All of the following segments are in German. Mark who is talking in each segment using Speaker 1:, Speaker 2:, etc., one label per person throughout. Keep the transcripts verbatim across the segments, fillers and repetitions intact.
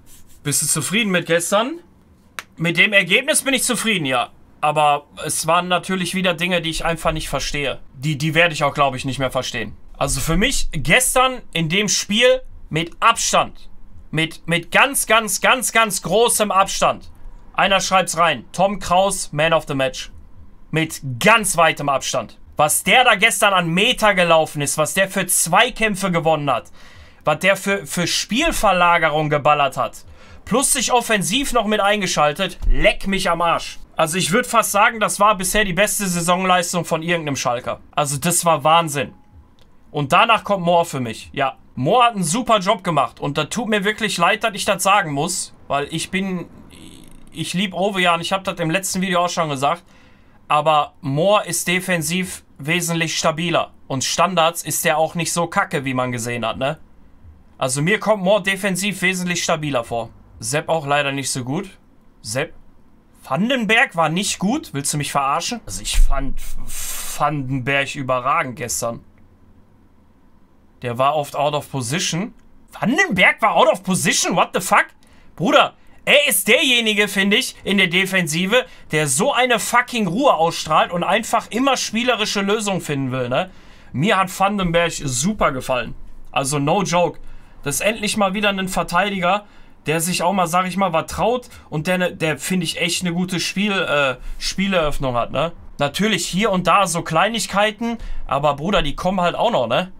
Speaker 1: Bist du zufrieden mit gestern? Mit dem Ergebnis bin ich zufrieden, ja. Aber es waren natürlich wieder Dinge, die ich einfach nicht verstehe. Die, die werde ich auch, glaube ich, nicht mehr verstehen. Also für mich gestern in dem Spiel mit Abstand. Mit, mit ganz, ganz, ganz, ganz großem Abstand. Einer schreibt's rein. Tom Kraus, Man of the Match. Mit ganz weitem Abstand. Was der da gestern an Meter gelaufen ist, was der für Zweikämpfe gewonnen hat, was der für, für Spielverlagerung geballert hat, plus sich offensiv noch mit eingeschaltet, leck mich am Arsch. Also ich würde fast sagen, das war bisher die beste Saisonleistung von irgendeinem Schalker. Also das war Wahnsinn. Und danach kommt Mohr für mich. Ja, Mohr hat einen super Job gemacht. Und da tut mir wirklich leid, dass ich das sagen muss. Weil ich bin... Ich liebe Ovejan, ich habe das im letzten Video auch schon gesagt. Aber Mohr ist defensiv wesentlich stabiler. Und Standards ist der auch nicht so kacke, wie man gesehen hat, ne? Also mir kommt Mohr defensiv wesentlich stabiler vor. Sepp auch leider nicht so gut. Sepp. Vandenberg war nicht gut. Willst du mich verarschen? Also ich fand Vandenberg überragend gestern. Der war oft out of position. Vandenberg war out of position? What the fuck? Bruder, er ist derjenige, finde ich, in der Defensive, der so eine fucking Ruhe ausstrahlt und einfach immer spielerische Lösungen finden will, ne? Mir hat Vandenberg super gefallen. Also no joke. Das ist endlich mal wieder ein Verteidiger, der sich auch mal, sag ich mal, was traut und der, der finde ich, echt eine gute Spiel, äh, Spieleröffnung hat, ne? Natürlich hier und da so Kleinigkeiten, aber Bruder, die kommen halt auch noch, ne?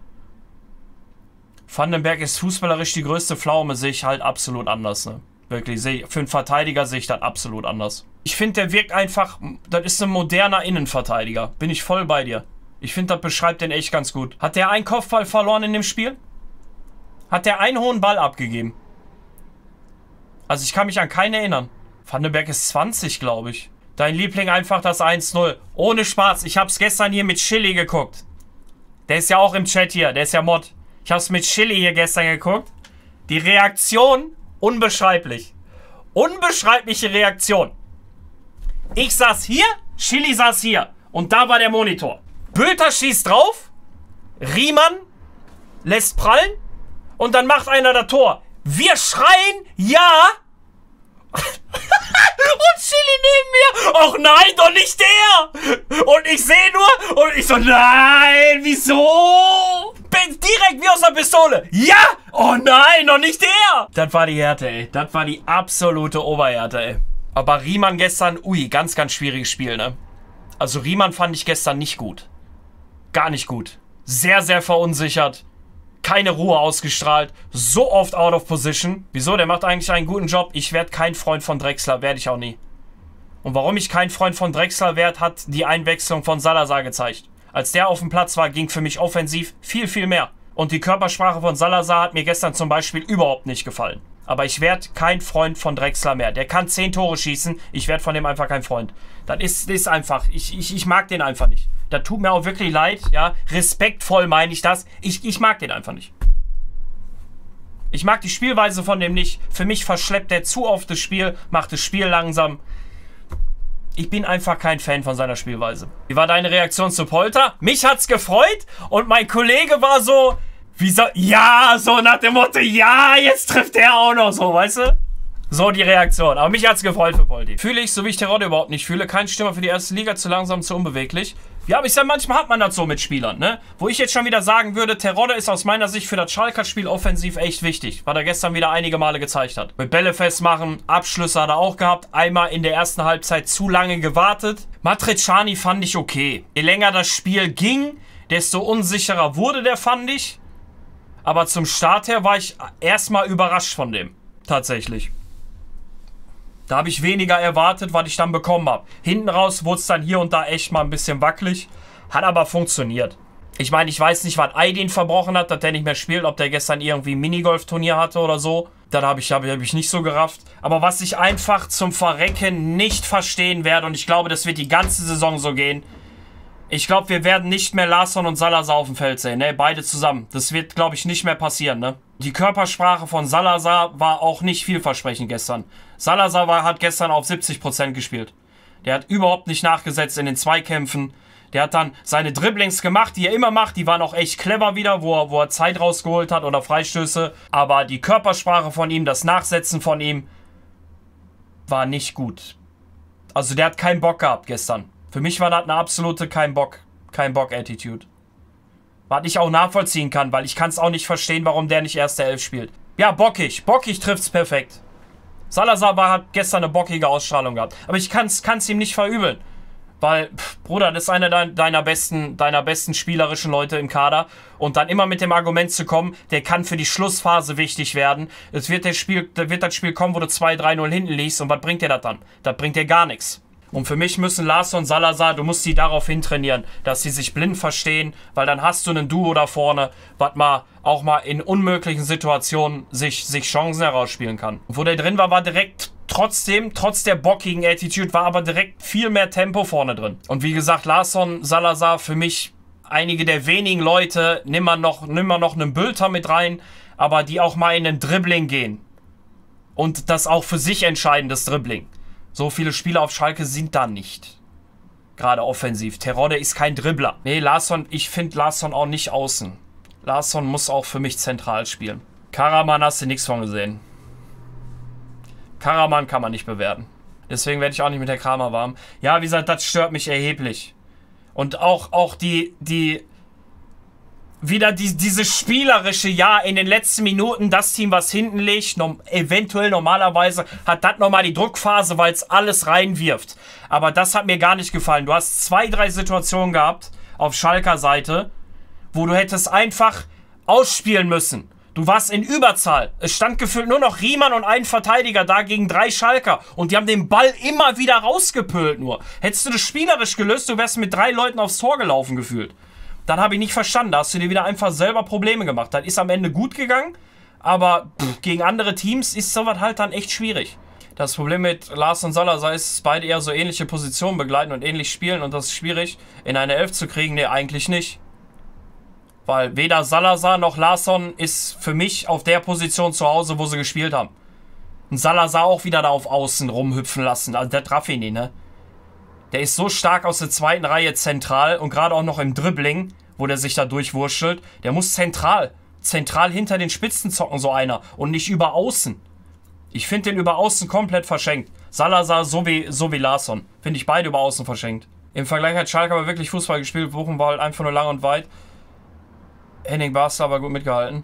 Speaker 1: Vandenberg ist fußballerisch die größte Pflaume, sehe ich halt absolut anders, ne? Wirklich, sehe ich, für einen Verteidiger sehe ich das absolut anders. Ich finde, der wirkt einfach, das ist ein moderner Innenverteidiger. Bin ich voll bei dir. Ich finde, das beschreibt den echt ganz gut. Hat der einen Kopfball verloren in dem Spiel? Hat der einen hohen Ball abgegeben? Also ich kann mich an keinen erinnern. Vandenberg ist zwanzig, glaube ich. Dein Liebling einfach das eins null. Ohne Spaß, ich habe es gestern hier mit Chili geguckt. Der ist ja auch im Chat hier, der ist ja Mod. Ich habe es mit Chili hier gestern geguckt. Die Reaktion, unbeschreiblich. Unbeschreibliche Reaktion. Ich saß hier, Chili saß hier. Und da war der Monitor. Bülter schießt drauf. Riemann lässt prallen. Und dann macht einer das Tor. Wir schreien, ja. Und Chili neben mir. Och nein, doch nicht der. Und ich sehe nur. Und ich so, nein, wieso? Direkt wie aus der Pistole. Ja. Oh nein, noch nicht der. Das war die Härte, ey. Das war die absolute Oberhärte, ey. Aber Riemann gestern, ui, ganz, ganz schwieriges Spiel, ne? Also Riemann fand ich gestern nicht gut. Gar nicht gut. Sehr, sehr verunsichert. Keine Ruhe ausgestrahlt. So oft out of position. Wieso? Der macht eigentlich einen guten Job. Ich werde kein Freund von Drexler. Werde ich auch nie. Und warum ich kein Freund von Drexler werde, hat die Einwechslung von Salazar gezeigt. Als der auf dem Platz war, ging für mich offensiv viel, viel mehr. Und die Körpersprache von Salazar hat mir gestern zum Beispiel überhaupt nicht gefallen. Aber ich werde kein Freund von Drexler mehr. Der kann zehn Tore schießen. Ich werde von dem einfach kein Freund. Das ist, ist einfach. Ich, ich, ich mag den einfach nicht. Das tut mir auch wirklich leid. Ja, respektvoll meine ich das. Ich, ich mag den einfach nicht. Ich mag die Spielweise von dem nicht. Für mich verschleppt er zu oft das Spiel. Macht das Spiel langsam. Ich bin einfach kein Fan von seiner Spielweise. Wie war deine Reaktion zu Polter? Mich hat's gefreut. Und mein Kollege war so... Wie so, ja, so nach dem Motto, ja, jetzt trifft er auch noch so, weißt du? So die Reaktion. Aber mich hat's gefreut für Polti. Fühle ich, so wie ich Terodde überhaupt nicht fühle. Kein Stürmer für die erste Liga, zu langsam, zu unbeweglich. Ja, aber ich sag, manchmal hat man das so mit Spielern, ne? Wo ich jetzt schon wieder sagen würde, Terodde ist aus meiner Sicht für das Schalker-Spiel offensiv echt wichtig. Was er gestern wieder einige Male gezeigt hat. Mit Bälle festmachen, Abschlüsse hat er auch gehabt. Einmal in der ersten Halbzeit zu lange gewartet. Matriciani fand ich okay. Je länger das Spiel ging, desto unsicherer wurde der, fand ich. Aber zum Start her war ich erstmal überrascht von dem. Tatsächlich. Da habe ich weniger erwartet, was ich dann bekommen habe. Hinten raus wurde es dann hier und da echt mal ein bisschen wackelig. Hat aber funktioniert. Ich meine, ich weiß nicht, was Aydin verbrochen hat, dass der nicht mehr spielt. Ob der gestern irgendwie ein Minigolf-Turnier hatte oder so. Das habe ich, hab ich, hab ich nicht so gerafft. Aber was ich einfach zum Verrecken nicht verstehen werde, und ich glaube, das wird die ganze Saison so gehen. Ich glaube, wir werden nicht mehr Larsson und Salazar auf dem Feld sehen, ne? Beide zusammen. Das wird, glaube ich, nicht mehr passieren, ne? Die Körpersprache von Salazar war auch nicht vielversprechend gestern. Salazar war, hat gestern auf siebzig Prozent gespielt. Der hat überhaupt nicht nachgesetzt in den Zweikämpfen. Der hat dann seine Dribblings gemacht, die er immer macht. Die waren auch echt clever wieder, wo er, wo er Zeit rausgeholt hat oder Freistöße. Aber die Körpersprache von ihm, das Nachsetzen von ihm, war nicht gut. Also der hat keinen Bock gehabt gestern. Für mich war das eine absolute kein Bock, kein Bock-Attitude. Was ich auch nachvollziehen kann, weil ich kann es auch nicht verstehen, warum der nicht erste Elf spielt. Ja, bockig. Bockig trifft's perfekt. Salazar war, hat gestern eine bockige Ausstrahlung gehabt. Aber ich kann es ihm nicht verübeln. Weil, pff, Bruder, das ist einer deiner, deiner, besten, deiner besten spielerischen Leute im Kader. Und dann immer mit dem Argument zu kommen, der kann für die Schlussphase wichtig werden. Es wird, der Spiel, da wird das Spiel kommen, wo du zwei drei null hinten liegst. Und was bringt dir das dann? Das bringt dir gar nichts. Und für mich müssen Larsson und Salazar, du musst die darauf hintrainieren, dass sie sich blind verstehen, weil dann hast du ein Duo da vorne, was mal auch mal in unmöglichen Situationen sich, sich Chancen herausspielen kann. Und wo der drin war, war direkt trotzdem, trotz der bockigen Attitude, war aber direkt viel mehr Tempo vorne drin. Und wie gesagt, Larsson, Salazar, für mich einige der wenigen Leute, nimm mal noch, nimm mal noch einen Bülter mit rein, aber die auch mal in den Dribbling gehen. Und das auch für sich entscheidendes Dribbling. So viele Spieler auf Schalke sind da nicht. Gerade offensiv. Terodde ist kein Dribbler. Nee, Larsson, ich finde Larsson auch nicht außen. Larsson muss auch für mich zentral spielen. Karaman hast du nichts von gesehen. Karaman kann man nicht bewerten. Deswegen werde ich auch nicht mit der Kramer warm. Ja, wie gesagt, das stört mich erheblich. Und auch, auch die, die... Wieder die, diese spielerische, ja, in den letzten Minuten das Team, was hinten liegt, no, eventuell normalerweise, hat das nochmal die Druckphase, weil es alles reinwirft. Aber das hat mir gar nicht gefallen. Du hast zwei, drei Situationen gehabt, auf Schalker Seite, wo du hättest einfach ausspielen müssen. Du warst in Überzahl. Es stand gefühlt nur noch Riemann und ein Verteidiger da gegen drei Schalker. Und die haben den Ball immer wieder rausgepölt nur. Hättest du das spielerisch gelöst, du wärst mit drei Leuten aufs Tor gelaufen gefühlt. Dann habe ich nicht verstanden. Da hast du dir wieder einfach selber Probleme gemacht. Das ist am Ende gut gegangen, aber pff, gegen andere Teams ist sowas halt dann echt schwierig. Das Problem mit Lars und Salazar ist, dass beide eher so ähnliche Positionen begleiten und ähnlich spielen und das ist schwierig, in eine Elf zu kriegen. Nee, eigentlich nicht. Weil weder Salazar noch Larsson ist für mich auf der Position zu Hause, wo sie gespielt haben. Und Salazar auch wieder da auf Außen rumhüpfen lassen. Also der traf ihn nicht, ne? Der ist so stark aus der zweiten Reihe zentral und gerade auch noch im Dribbling, wo der sich da durchwurschtelt. Der muss zentral, zentral hinter den Spitzen zocken, so einer. Und nicht über Außen. Ich finde den über Außen komplett verschenkt. Salazar so wie, so wie Larsson. Finde ich beide über Außen verschenkt. Im Vergleich hat Schalke aber wirklich Fußball gespielt. Bochum war halt einfach nur lang und weit. Henning Basler aber gut mitgehalten.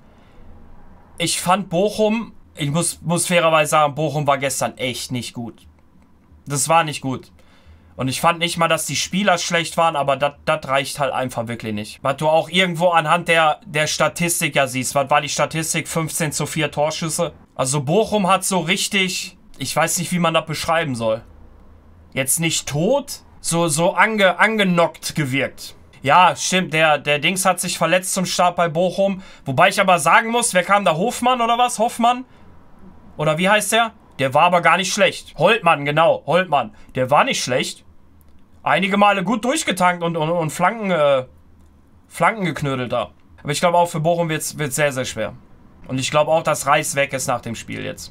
Speaker 1: Ich fand Bochum, ich muss, muss fairerweise sagen, Bochum war gestern echt nicht gut. Das war nicht gut. Und ich fand nicht mal, dass die Spieler schlecht waren, aber das reicht halt einfach wirklich nicht. Was du auch irgendwo anhand der, der Statistik ja siehst. Was war die Statistik? fünfzehn zu vier Torschüsse. Also Bochum hat so richtig, ich weiß nicht, wie man das beschreiben soll. Jetzt nicht tot, so, so ange, angenockt gewirkt. Ja, stimmt, der, der Dings hat sich verletzt zum Start bei Bochum. Wobei ich aber sagen muss, wer kam da? Hofmann oder was? Hoffmann? Oder wie heißt der? Der war aber gar nicht schlecht. Holtmann, genau, Holtmann. Der war nicht schlecht. Einige Male gut durchgetankt und, und, und Flanken, äh, Flanken geknödelt da. Aber ich glaube auch für Bochum wird es sehr, sehr schwer. Und ich glaube auch, dass Reis weg ist nach dem Spiel jetzt.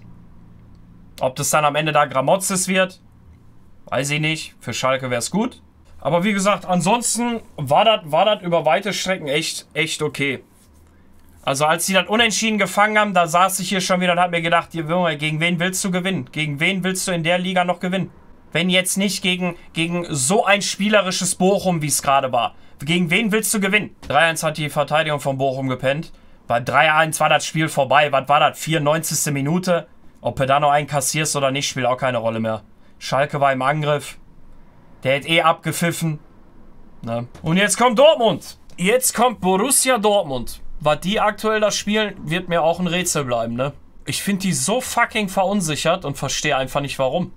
Speaker 1: Ob das dann am Ende da Gramotzes wird, weiß ich nicht. Für Schalke wäre es gut. Aber wie gesagt, ansonsten war das war das über weite Strecken echt, echt okay. Also als die das unentschieden gefangen haben, da saß ich hier schon wieder und habe mir gedacht, gegen wen willst du gewinnen? Gegen wen willst du in der Liga noch gewinnen? Wenn jetzt nicht gegen, gegen so ein spielerisches Bochum, wie es gerade war. Gegen wen willst du gewinnen? drei eins hat die Verteidigung von Bochum gepennt. Bei drei eins war das Spiel vorbei. Was war das? vierundneunzigste Minute. Ob du da noch einen kassierst oder nicht, spielt auch keine Rolle mehr. Schalke war im Angriff. Der hat eh abgepfiffen. Ne? Und jetzt kommt Dortmund. Jetzt kommt Borussia Dortmund. Was die aktuell da spielen, wird mir auch ein Rätsel bleiben, ne? Ich finde die so fucking verunsichert und verstehe einfach nicht warum.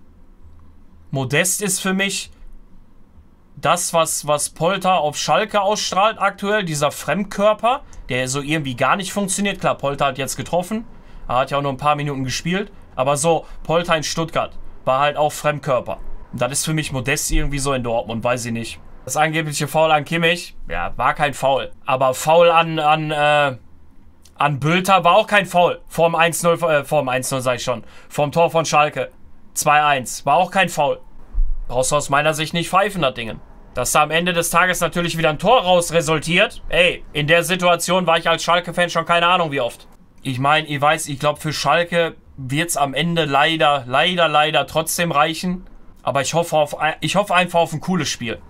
Speaker 1: Modest ist für mich das, was, was Polter auf Schalke ausstrahlt aktuell. Dieser Fremdkörper, der so irgendwie gar nicht funktioniert. Klar, Polter hat jetzt getroffen. Er hat ja auch nur ein paar Minuten gespielt. Aber so, Polter in Stuttgart war halt auch Fremdkörper. Und das ist für mich Modest irgendwie so in Dortmund, weiß ich nicht. Das angebliche Foul an Kimmich, ja, war kein Foul. Aber Foul an, an, äh, an Bülter war auch kein Foul. Vorm eins null, äh, vorm eins null sag ich schon. Vorm Tor von Schalke. zwei eins. War auch kein Foul. Brauchst du aus meiner Sicht nicht pfeifen, das Ding. Dass da am Ende des Tages natürlich wieder ein Tor raus resultiert. Ey, in der Situation war ich als Schalke-Fan schon keine Ahnung wie oft. Ich meine, ich weiß, ich glaube für Schalke wird es am Ende leider, leider, leider trotzdem reichen. Aber ich hoffe, auf, ich hoffe einfach auf ein cooles Spiel.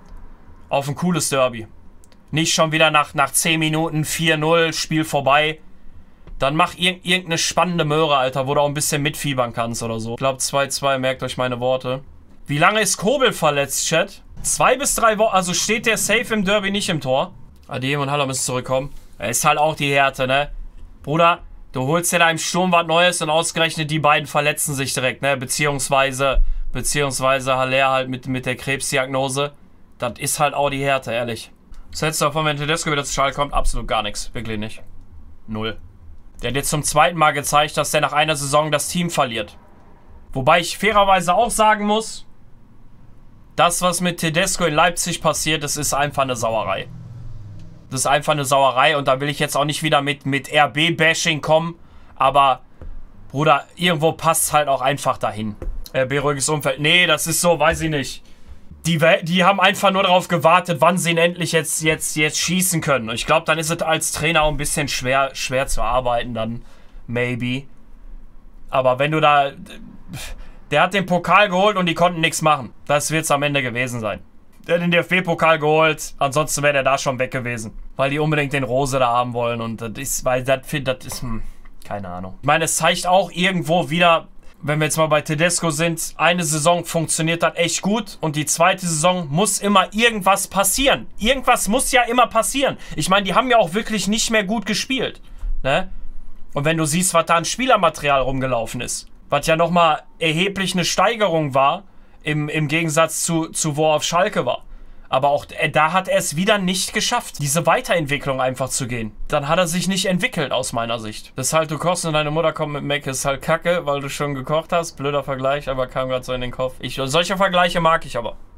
Speaker 1: Auf ein cooles Derby. Nicht schon wieder nach, nach zehn Minuten vier null, Spiel vorbei. Dann mach irg irgendeine spannende Möhre, Alter, wo du auch ein bisschen mitfiebern kannst oder so. Ich glaube zwei zwei, merkt euch meine Worte. Wie lange ist Kobel verletzt, Chat? Zwei bis drei Wochen, also steht der safe im Derby nicht im Tor. Adem und Haller müssen zurückkommen. Er ist halt auch die Härte, ne? Bruder, du holst dir da im Sturm was Neues und ausgerechnet die beiden verletzen sich direkt, ne? Beziehungsweise, beziehungsweise Haller halt mit, mit der Krebsdiagnose. Das ist halt auch die Härte, ehrlich. Was hältst du davon, wenn Tedesco wieder zu Schalke kommt? Absolut gar nichts, wirklich nicht. Null. Der hat jetzt zum zweiten Mal gezeigt, dass der nach einer Saison das Team verliert. Wobei ich fairerweise auch sagen muss, das, was mit Tedesco in Leipzig passiert, das ist einfach eine Sauerei. Das ist einfach eine Sauerei und da will ich jetzt auch nicht wieder mit, mit R B-Bashing kommen. Aber, Bruder, irgendwo passt es halt auch einfach dahin. R B-ruhiges Umfeld. Nee, das ist so, weiß ich nicht. Die, die haben einfach nur darauf gewartet, wann sie ihn endlich jetzt, jetzt, jetzt schießen können. Und ich glaube, dann ist es als Trainer auch ein bisschen schwer, schwer zu arbeiten dann. Maybe. Aber wenn du da... Der hat den Pokal geholt und die konnten nichts machen. Das wird es am Ende gewesen sein. Der hat den D F B-Pokal geholt, ansonsten wäre der da schon weg gewesen. Weil die unbedingt den Rose da haben wollen und das ist, weil das, das ist, hm, keine Ahnung. Ich meine, es zeigt auch irgendwo wieder, wenn wir jetzt mal bei Tedesco sind, eine Saison funktioniert das echt gut und die zweite Saison muss immer irgendwas passieren. Irgendwas muss ja immer passieren. Ich meine, die haben ja auch wirklich nicht mehr gut gespielt, ne? Und wenn du siehst, was da an Spielermaterial rumgelaufen ist, was ja nochmal erheblich eine Steigerung war, im, im Gegensatz zu, zu wo er auf Schalke war. Aber auch äh, da hat er es wieder nicht geschafft, diese Weiterentwicklung einfach zu gehen. Dann hat er sich nicht entwickelt, aus meiner Sicht. Das ist halt, du kochst und deine Mutter kommt mit Mac, ist halt kacke, weil du schon gekocht hast. Blöder Vergleich, aber kam gerade so in den Kopf. Ich, solche Vergleiche mag ich aber.